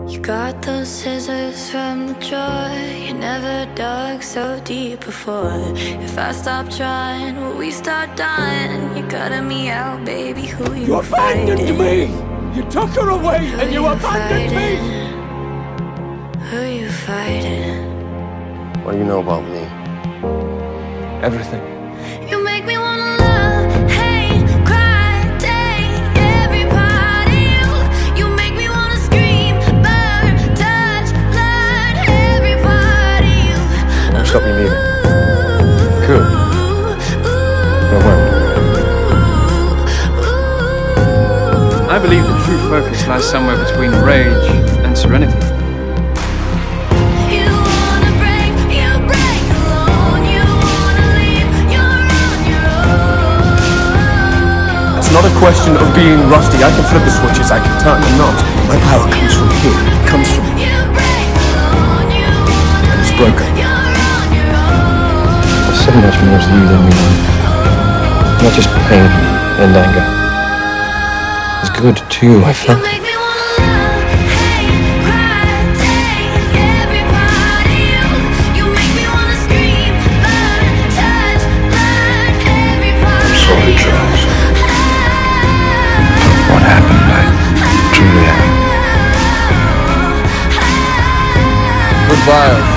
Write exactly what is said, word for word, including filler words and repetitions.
You got those scissors from the drawer. You never dug so deep before. If I stop trying, will we start dying? You're cutting me out, baby. Who you You abandoned me! You took her away Who and you you abandoned fighting? me! Who you fighting? What do you know about me? Everything. You make me wanna love, hate, cry, take every part of you. You make me wanna scream, burn, touch, learn every part of you. Won't stop you leaving. Good. I won't. I believe the true focus lies somewhere between rage and serenity. You wanna break, you break alone. You wanna leave, you're on your own. It's not a question of being rusty. I can flip the switches, I can turn them knobs. My power comes from here. It comes from me. You break alone. You wanna And it's leave, broken. you're on your own. There's so much more to you than me. Not just pain and anger. It's good too, I You felt. make me wanna love, hate, cry, take every part of you. You make me wanna scream, burn, touch, learn every part I'm sorry, of you. Charles. What happened, I truly am. Goodbye.